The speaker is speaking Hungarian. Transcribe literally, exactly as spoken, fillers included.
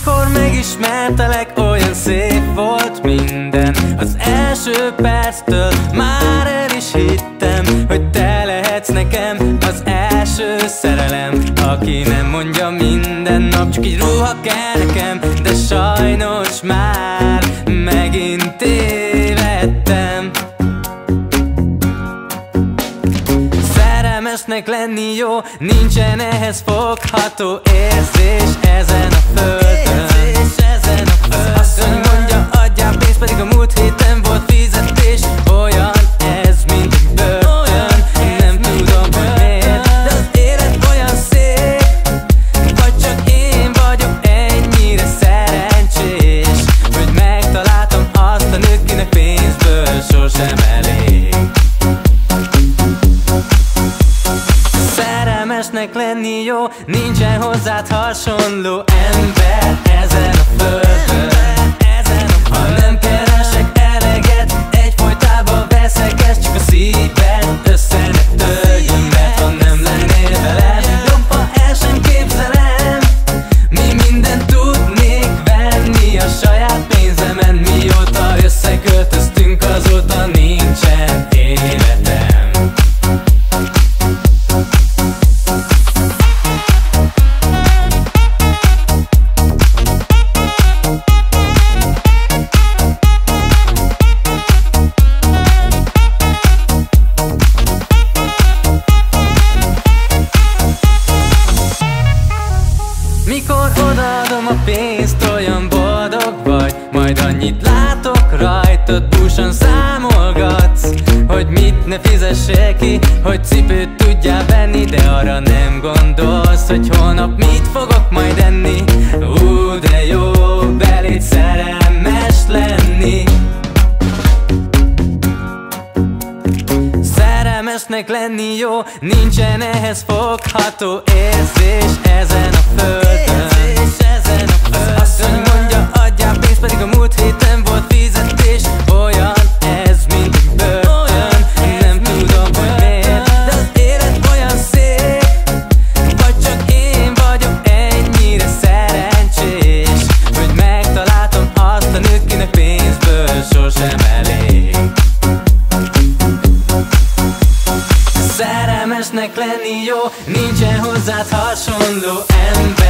Mikor megismertelek, olyan szép volt minden. Az első perctől már el is hittem, hogy te lehetsz nekem az első szerelem, aki nem mondja minden nap, csak így ruha kell nekem. De sajnos már megint tévedtem. Szerelmesnek lenni jó, nincsen ehhez fogható érzés ezen a földön. Az asszony mondja, adjál pénzt, pedig a múlt héten volt fizetés. Olyan ez, mint egy börtön, nem tudom, hogy miért, de az élet olyan szép. Vagy csak én vagyok ennyire szerencsés, hogy megtaláltam azt a nőt, kinek pénzből sosem elég. Szerelmesnek lenni jó, nincsen hozzád hasonló ember ezen a földön. Ha nem keresek eleget, egyfolytában veszek, csak a szíved össze ne törjön, mert ha nem lennél velem, jobb, ha el sem képzelem. Mi mindent tudnék venni a saját pénzemen, mióta összeköltöztünk, azóta nincsen életem. Mikor odaadom a pénzt, olyan boldog vagy, majd annyit látok rajtad, búsan számolgatsz, hogy mit ne fizessél ki, hogy cipőt tudjál venni, de arra nem gondolsz, hogy holnap mit fogok majd enni. Ú, de jó beléd szerelmes lenni. Szerelmesnek lenni jó, nincsen ehhez fogható érzés ezen a földön. Az asszony mondja, adjál pénzt, pedig a múlt héten volt fizetés. Olyan ez, mint egy börtön, nem tudom, hogy miért, de az élet olyan szép. Vagy csak én vagyok ennyire szerencsés, hogy megtaláltam azt a nőt, kinek pénzből sosem elég. Szerelmesnek lenni jó, nincsen hozzád hasonló ember